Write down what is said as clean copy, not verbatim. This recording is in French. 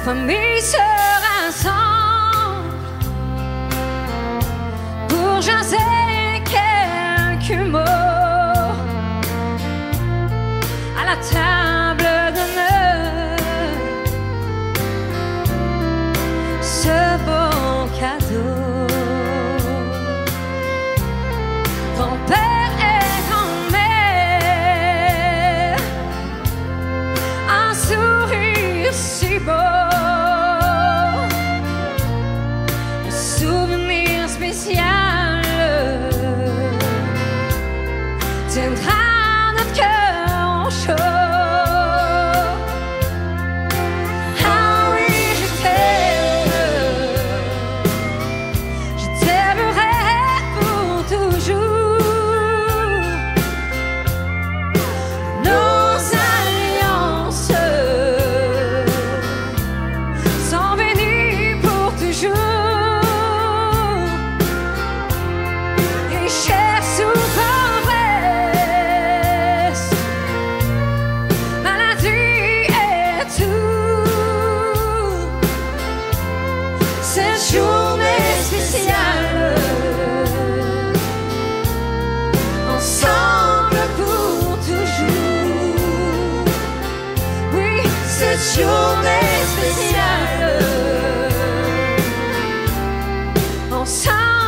famille se rassemble pour jaser quelques mots à la table d'honneur. Ce beau cadeau, grand-père et grand-mère, un sourire si beau, un souvenir spécial tiendra notre cœur chaud. Cette journée spéciale, ensemble pour toujours. Oui, cette journée spéciale, ensemble.